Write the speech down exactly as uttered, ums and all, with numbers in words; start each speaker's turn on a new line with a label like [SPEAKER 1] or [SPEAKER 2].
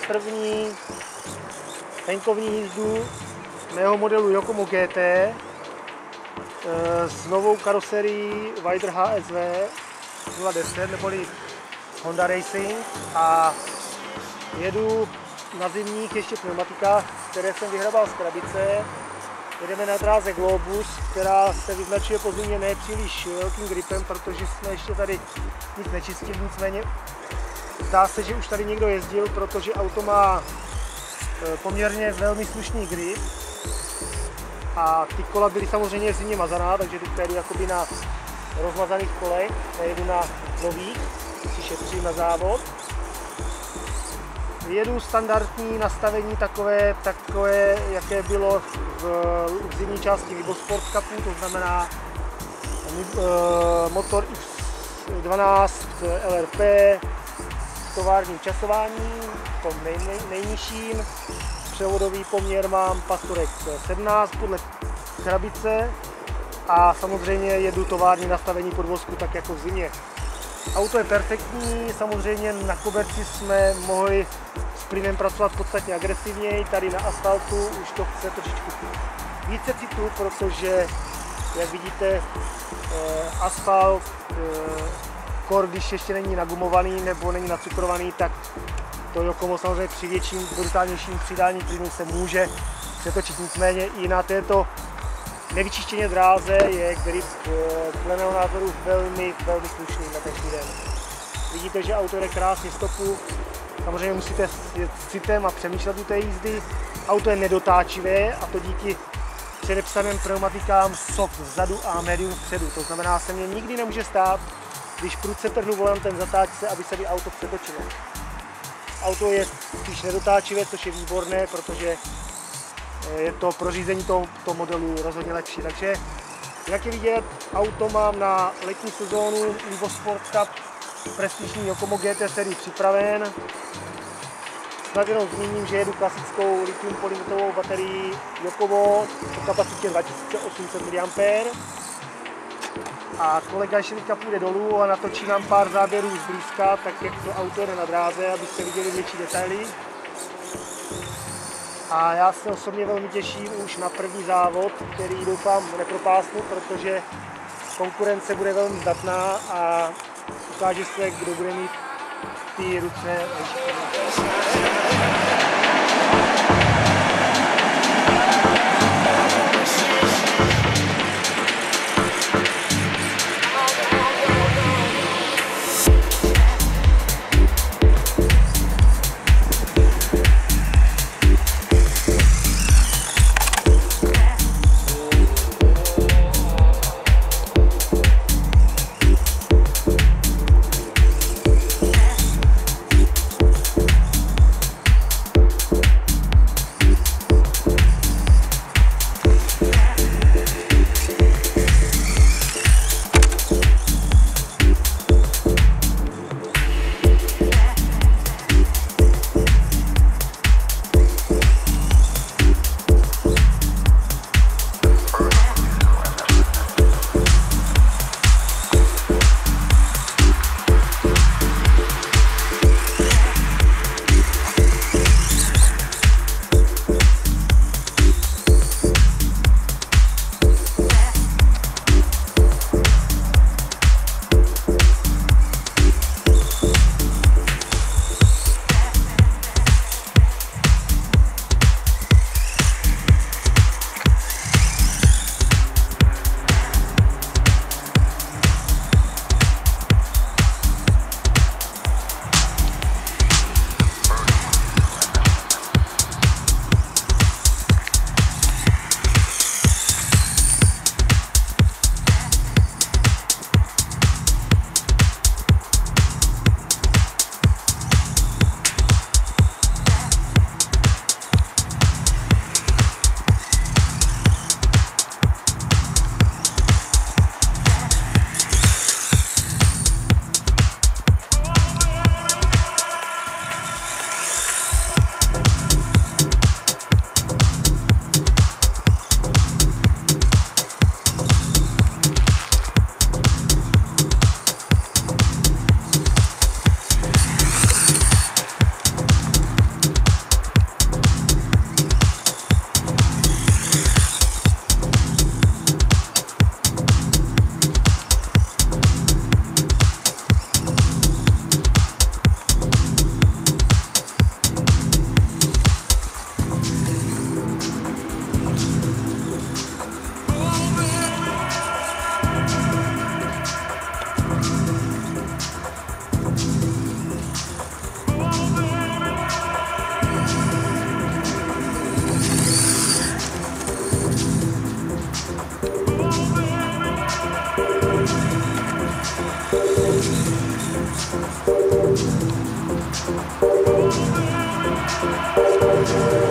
[SPEAKER 1] první venkovní jízdu mého modelu Yokomo G T s novou karoserií Wider H S V nula deset neboli Honda Racing a jedu na zimních ještě pneumatikách, které jsem vyhrabal z krabice. Jedeme na dráze Globus, která se vyznačuje po zimě ne příliš velkým gripem, protože jsme ještě tady nic nečistili, nicméně zdá se, že už tady někdo jezdil, protože auto má poměrně velmi slušný grip a ty kola byly samozřejmě v zimě mazaná, takže teď jedu jakoby na rozmazaných kolech, nejedu na nových, si šetřím na závod. Jedu standardní nastavení takové, takové jaké bylo v, v zimní části Libosport Cupu, to znamená e, motor X dvanáct L R P s továrním časováním, tom nej, nej, nejnižším. Převodový poměr mám Pastorek sedmnáct podle krabice a samozřejmě jedu tovární nastavení podvozku tak jako v zimě. Auto je perfektní, samozřejmě na koberci jsme mohli s plynem pracovat podstatně agresivněji, tady na asfaltu už to chce trošičku více citu, protože jak vidíte asfalt, kor když ještě není nagumovaný nebo není nacukrovaný, tak to Yokomo samozřejmě při větším, brutálnějším přidání plynu se může přetočit, nicméně i na této nevyčištěné dráze je grip dle mého názoru velmi, velmi slušný na dnešní den. Vidíte, že auto jde krásně stopu, samozřejmě musíte jet s citem a přemýšlet u té jízdy. Auto je nedotáčivé a to díky předepsaným pneumatikám soft vzadu a medium vpředu. To znamená, se mě nikdy nemůže stát, když prudce trhnu volantem zatáčce, aby se mi auto přetočilo. Auto je spíš nedotáčivé, což je výborné, protože je to pro řízení toho, toho modelu rozhodně lepší. Takže jak je vidět, auto mám na letní sezónu Libosport Cup prestižní Yokomo G T sérii připraven. Snad jenom zmíním, že jedu klasickou lithium polymetovou baterii Yokomo o kapacitě dva tisíce osm set miliampérů. A kolega ještě teďka půjde dolů a natočí nám pár záběrů zblízka, tak jak to auto jde na dráze, abyste viděli větší detaily. A já se osobně velmi těším už na první závod, který doufám nepropásnu, protože konkurence bude velmi zdatná a ukáže se, kdo bude mít ty ruce. Thank you.